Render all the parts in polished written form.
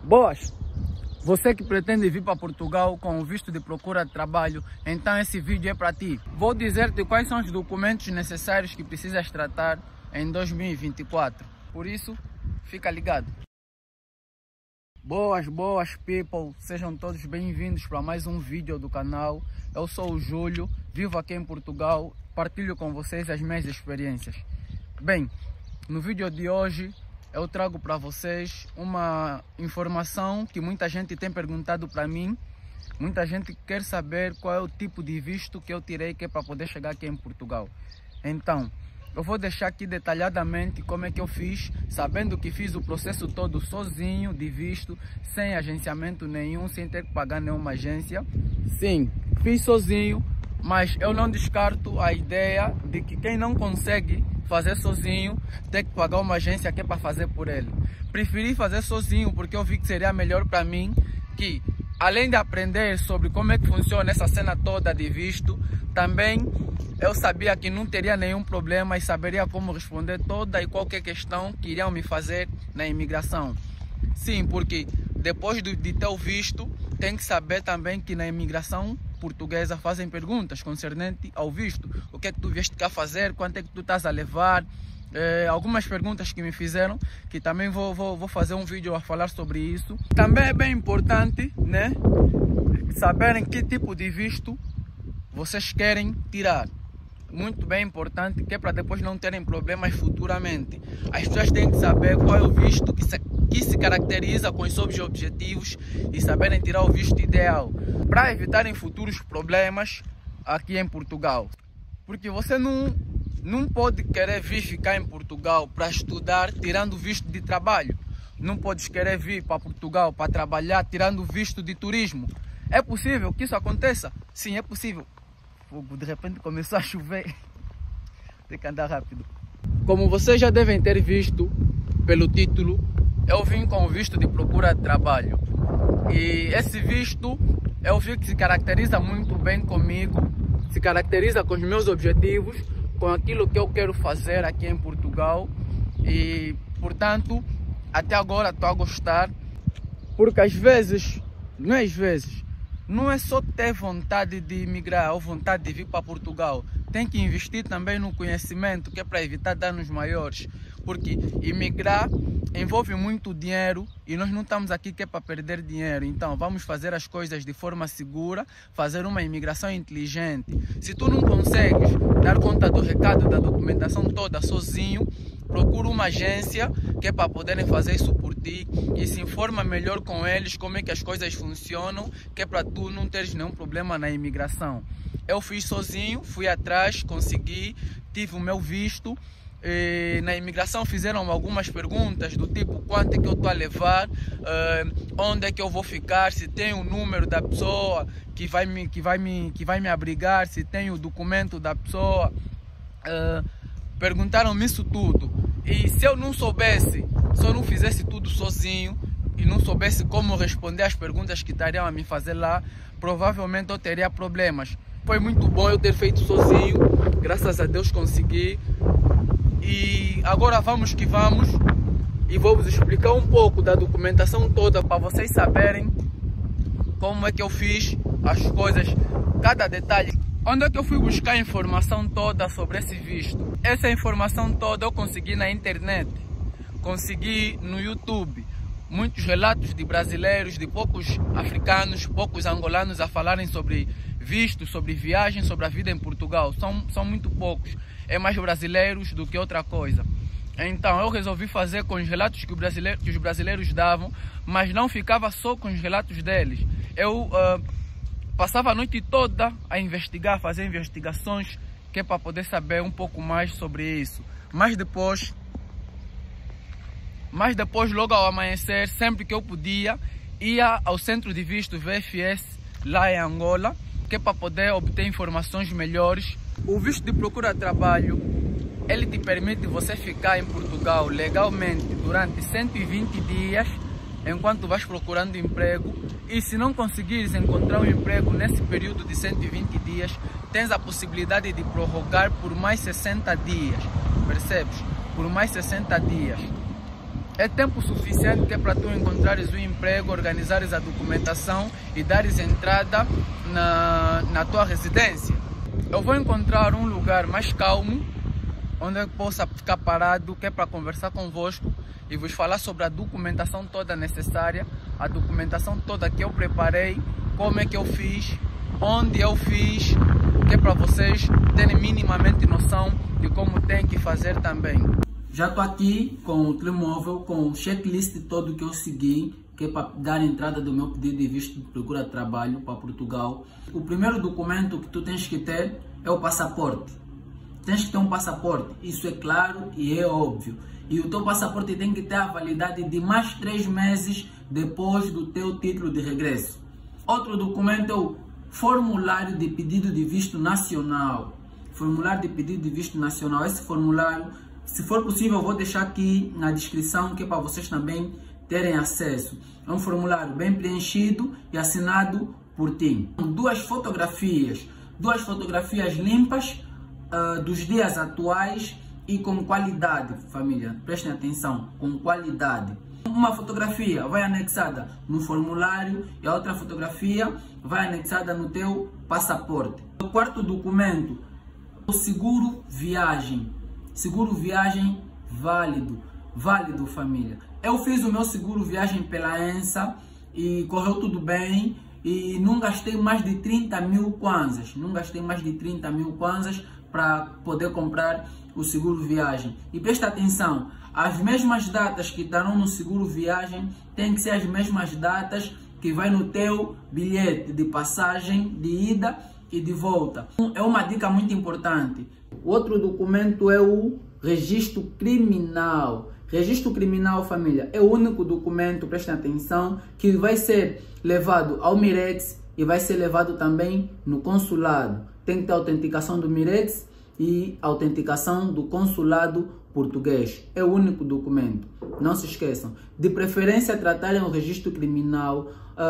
Boas! Você que pretende vir para Portugal com o visto de procura de trabalho, então esse vídeo é para ti. Vou dizer-te quais são os documentos necessários que precisas tratar em 2024. Por isso, fica ligado. Boas people, sejam todos bem-vindos para mais um vídeo do canal. Eu sou o Júlio, vivo aqui em Portugal, partilho com vocês as minhas experiências. Bem, no vídeo de hoje eu trago para vocês uma informação que muita gente tem perguntado para mim. Muita gente quer saber qual é o tipo de visto que eu tirei que é para poder chegar aqui em Portugal. Então, eu vou deixar aqui detalhadamente como é que eu fiz, sabendo que fiz o processo todo sozinho de visto, sem agenciamento nenhum, sem ter que pagar nenhuma agência. Sim, fiz sozinho, mas eu não descarto a ideia de que quem não consegue fazer sozinho tem que pagar uma agência que é para fazer por ele. Preferi fazer sozinho porque eu vi que seria melhor para mim, que além de aprender sobre como é que funciona essa cena toda de visto, também eu sabia que não teria nenhum problema e saberia como responder toda e qualquer questão que iriam me fazer na imigração. Sim, porque depois de ter o visto, tem que saber também que na imigração portuguesa fazem perguntas concernente ao visto. O que é que tu vieste cá fazer? Quanto é que tu estás a levar? Algumas perguntas que me fizeram, que também vou fazer um vídeo a falar sobre isso. Também é bem importante, né, saberem que tipo de visto vocês querem tirar. Muito bem importante, que é para depois não terem problemas futuramente. As pessoas têm que saber qual é o visto que se caracteriza com os seus objetivos e saberem tirar o visto ideal, para evitarem futuros problemas aqui em Portugal. Porque você não pode querer vir ficar em Portugal para estudar tirando visto de trabalho. Não podes querer vir para Portugal para trabalhar tirando visto de turismo. É possível que isso aconteça? Sim, é possível. De repente começou a chover. Tem que andar rápido. Como vocês já devem ter visto pelo título, eu vim com o visto de procura de trabalho. E esse visto eu vi que se caracteriza muito bem comigo, se caracteriza com os meus objetivos, com aquilo que eu quero fazer aqui em Portugal. E, portanto, até agora estou a gostar. Porque não é só ter vontade de imigrar ou vontade de vir para Portugal. Tem que investir também no conhecimento, que é para evitar danos maiores. Porque imigrar envolve muito dinheiro e nós não estamos aqui que é para perder dinheiro. Então vamos fazer as coisas de forma segura, fazer uma imigração inteligente. Se tu não consegues dar conta do recado, da documentação toda sozinho, procura uma agência que é para poderem fazer isso por ti e se informa melhor com eles como é que as coisas funcionam, que é para tu não teres nenhum problema na imigração. Eu fiz sozinho, fui atrás, consegui, tive o meu visto. Na imigração fizeram algumas perguntas do tipo quanto é que eu estou a levar, onde é que eu vou ficar, se tem o número da pessoa que vai me abrigar, se tem o documento da pessoa. Perguntaram-me isso tudo. E se eu não soubesse, se eu não fizesse tudo sozinho e não soubesse como responder às perguntas que estariam a me fazer lá, provavelmente eu teria problemas. Foi muito bom eu ter feito sozinho, graças a Deus consegui. E agora vamos que vamos e vou vos explicar um pouco da documentação toda para vocês saberem como é que eu fiz as coisas, cada detalhe. Onde é que eu fui buscar a informação toda sobre esse visto? Essa informação toda eu consegui na internet, consegui no YouTube. Muitos relatos de brasileiros, de poucos africanos, poucos angolanos a falarem sobre visto, sobre viagem, sobre a vida em Portugal. São muito poucos. É mais brasileiros do que outra coisa. Então eu resolvi fazer com os relatos que os brasileiros davam, mas não ficava só com os relatos deles. Eu passava a noite toda a investigar, fazer investigações, que é para poder saber um pouco mais sobre isso. Mas depois, logo ao amanhecer, sempre que eu podia, ia ao centro de visto VFS lá em Angola, que é para poder obter informações melhores. O visto de procura de trabalho, ele te permite você ficar em Portugal legalmente durante 120 dias, enquanto vais procurando emprego. E se não conseguires encontrar um emprego nesse período de 120 dias, tens a possibilidade de prorrogar por mais 60 dias, percebes? Por mais 60 dias. É tempo suficiente que é para tu encontrares o emprego, organizares a documentação e dares entrada na tua residência. Eu vou encontrar um lugar mais calmo, onde eu possa ficar parado, que é para conversar convosco e vos falar sobre a documentação toda necessária, a documentação toda que eu preparei, como é que eu fiz, onde eu fiz, que é para vocês terem minimamente noção de como tem que fazer também. Já estou aqui com o telemóvel, com o checklist todo que eu segui, que é para dar entrada do meu pedido de visto de procura de trabalho para Portugal. O primeiro documento que tu tens que ter é o passaporte. Tens que ter um passaporte, isso é claro e é óbvio. E o teu passaporte tem que ter a validade de mais 3 meses depois do teu título de regresso. Outro documento é o formulário de pedido de visto nacional. Formulário de pedido de visto nacional. Esse formulário, se for possível, eu vou deixar aqui na descrição, que é para vocês também terem acesso. É um formulário bem preenchido e assinado por ti. Duas fotografias limpas dos dias atuais e com qualidade, família. Prestem atenção, com qualidade. Uma fotografia vai anexada no formulário e a outra fotografia vai anexada no teu passaporte. O quarto documento, o seguro viagem. Seguro viagem válido, família. Eu fiz o meu seguro viagem pela ENSA e correu tudo bem e não gastei mais de 30 mil kwanzas. Não gastei mais de 30 mil kwanzas para poder comprar o seguro viagem. E presta atenção, as mesmas datas que estarão no seguro viagem tem que ser as mesmas datas que vai no teu bilhete de passagem de ida e de volta. É uma dica muito importante. O outro documento é o registro criminal. Registro criminal, família, é o único documento, prestem atenção, que vai ser levado ao Mirex e vai ser levado também no consulado. Tem que ter autenticação do Mirex e autenticação do consulado português. É o único documento. Não se esqueçam. De preferência, tratarem o registro criminal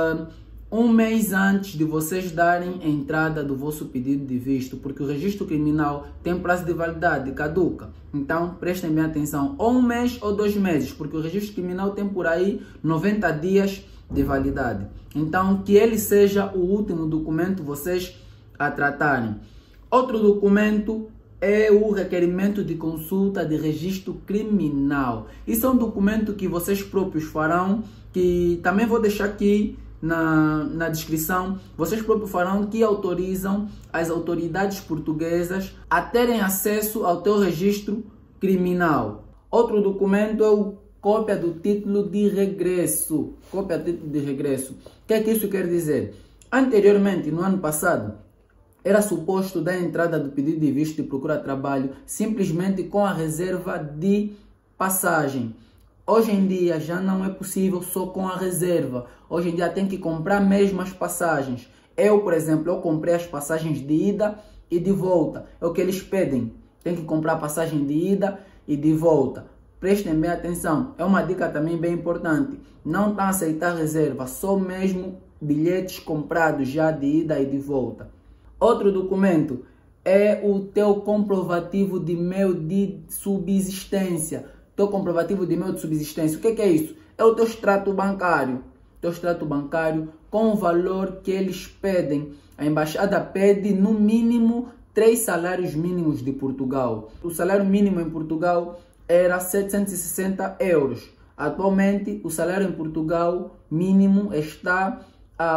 um mês antes de vocês darem a entrada do vosso pedido de visto, porque o registro criminal tem prazo de validade, caduca. Então, prestem bem atenção. Ou 1 mês ou 2 meses, porque o registro criminal tem por aí 90 dias de validade. Então, que ele seja o último documento vocês a tratarem. Outro documento é o requerimento de consulta de registro criminal. Isso é um documento que vocês próprios farão, que também vou deixar aqui na descrição. Vocês próprios farão, que autorizam as autoridades portuguesas a terem acesso ao teu registro criminal. Outro documento é o cópia do título de regresso. Cópia do título de regresso. O que é que isso quer dizer? Anteriormente, no ano passado, era suposto dar entrada do pedido de visto de procura de trabalho simplesmente com a reserva de passagem. Hoje em dia já não é possível só com a reserva. Hoje em dia tem que comprar mesmo as passagens. Eu, por exemplo, eu comprei as passagens de ida e de volta. É o que eles pedem. Tem que comprar passagem de ida e de volta. Prestem bem atenção. É uma dica também bem importante. Não está a aceitar reserva, só mesmo bilhetes comprados já de ida e de volta. Outro documento é o teu comprovativo de meio de subsistência. Teu comprovativo de meio de subsistência. O que é isso? É o teu extrato bancário. Teu extrato bancário com o valor que eles pedem. A embaixada pede no mínimo 3 salários mínimos de Portugal. O salário mínimo em Portugal era 760 euros. Atualmente, o salário em Portugal mínimo está a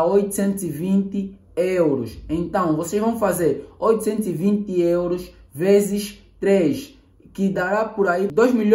820 euros. Então, vocês vão fazer 820 euros vezes 3, que dará por aí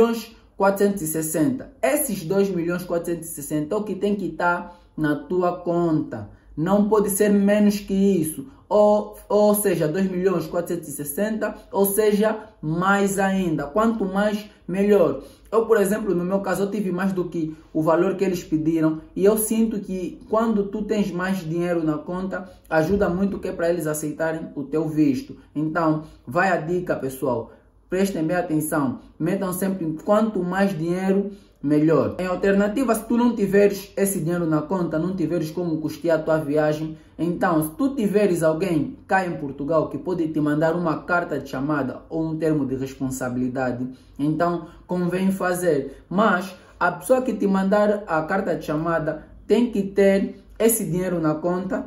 2.460.000. Esses 2.460.000 é o que tem que estar na tua conta. Não pode ser menos que isso. Ou seja, 2.460.000, ou seja, mais ainda. Quanto mais, melhor. Eu, por exemplo, no meu caso, eu tive mais do que o valor que eles pediram. E eu sinto que quando tu tens mais dinheiro na conta, ajuda muito, que é para eles aceitarem o teu visto. Então, vai a dica, pessoal. Prestem bem atenção. Metam sempre, quanto mais dinheiro melhor. Em alternativa, se tu não tiveres esse dinheiro na conta, não tiveres como custear a tua viagem, então se tu tiveres alguém cá em Portugal que pode te mandar uma carta de chamada ou um termo de responsabilidade, então convém fazer. Mas a pessoa que te mandar a carta de chamada tem que ter esse dinheiro na conta,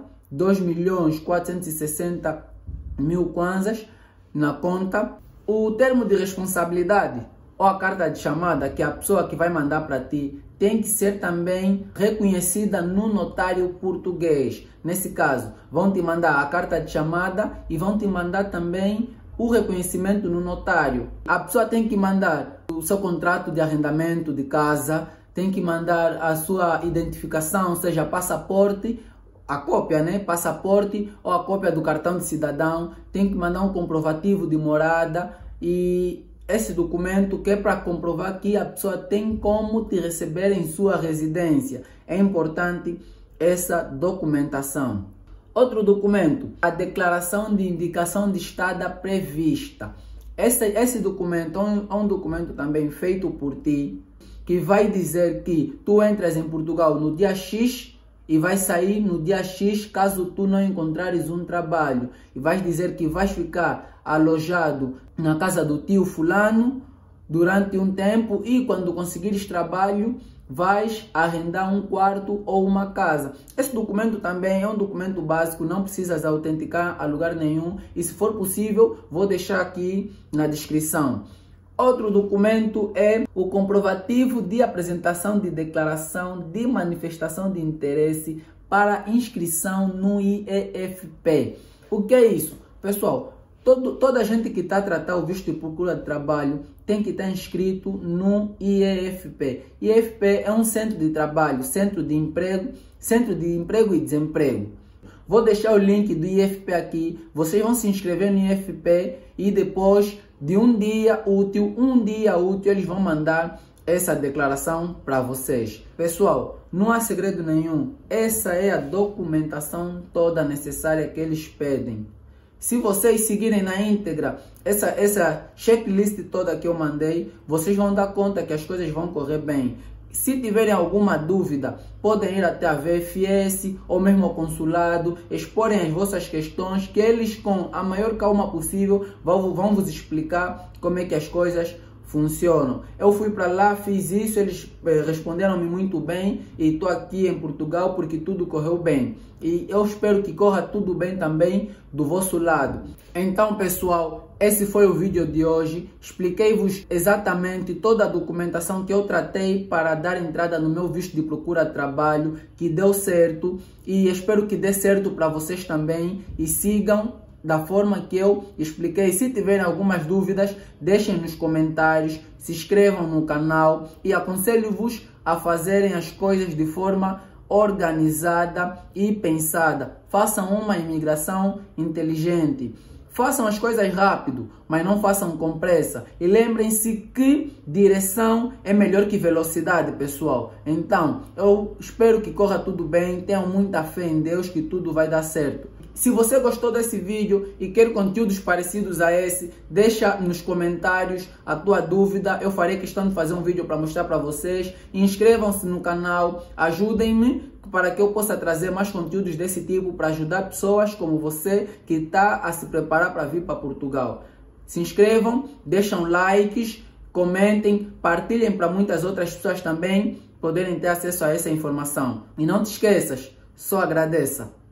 2.460.000 kwanzas na conta. O termo de responsabilidade ou a carta de chamada que a pessoa que vai mandar para ti tem que ser também reconhecida no notário português. Nesse caso, vão te mandar a carta de chamada e vão te mandar também o reconhecimento no notário. A pessoa tem que mandar o seu contrato de arrendamento de casa, tem que mandar a sua identificação, seja passaporte, a cópia, né? Passaporte ou a cópia do cartão de cidadão, tem que mandar um comprovativo de morada e esse documento que é para comprovar que a pessoa tem como te receber em sua residência. É importante essa documentação. Outro documento, a declaração de indicação de estada prevista. Esse documento é um documento também feito por ti, que vai dizer que tu entras em Portugal no dia X e vai sair no dia X caso tu não encontrares um trabalho. E vais dizer que vais ficar alojado na casa do tio fulano durante um tempo e quando conseguires trabalho vais arrendar um quarto ou uma casa. Esse documento também é um documento básico, não precisas autenticar a lugar nenhum e se for possível vou deixar aqui na descrição. Outro documento é o comprovativo de apresentação de declaração de manifestação de interesse para inscrição no IEFP. O que é isso? Pessoal, toda a gente que está a tratar o visto de procura de trabalho tem que estar inscrito no IEFP. IEFP é um centro de trabalho, centro de emprego e desemprego. Vou deixar o link do IEFP aqui, vocês vão se inscrever no IEFP e depois de um dia útil, eles vão mandar essa declaração para vocês. Pessoal, não há segredo nenhum, essa é a documentação toda necessária que eles pedem. Se vocês seguirem na íntegra essa checklist toda que eu mandei, vocês vão dar conta que as coisas vão correr bem. Se tiverem alguma dúvida, podem ir até a VFS ou mesmo ao consulado, exporem as vossas questões, que eles com a maior calma possível vão vos explicar como é que as coisas funcionam. Eu fui para lá, fiz isso, eles responderam-me muito bem e estou aqui em Portugal porque tudo correu bem. E eu espero que corra tudo bem também do vosso lado. Então, pessoal, esse foi o vídeo de hoje. Expliquei-vos exatamente toda a documentação que eu tratei para dar entrada no meu visto de procura de trabalho, que deu certo e espero que dê certo para vocês também e sigam da forma que eu expliquei. Se tiverem algumas dúvidas, deixem nos comentários, se inscrevam no canal e aconselho-vos a fazerem as coisas de forma organizada e pensada. Façam uma imigração inteligente. Façam as coisas rápido, mas não façam com pressa. E lembrem-se que direção é melhor que velocidade, pessoal. Então, eu espero que corra tudo bem. Tenham muita fé em Deus que tudo vai dar certo. Se você gostou desse vídeo e quer conteúdos parecidos a esse, deixa nos comentários a tua dúvida. Eu farei questão de fazer um vídeo para mostrar para vocês. Inscrevam-se no canal, ajudem-me para que eu possa trazer mais conteúdos desse tipo para ajudar pessoas como você que está a se preparar para vir para Portugal. Se inscrevam, deixam likes, comentem, partilhem para muitas outras pessoas também poderem ter acesso a essa informação. E não te esqueças, só agradeça.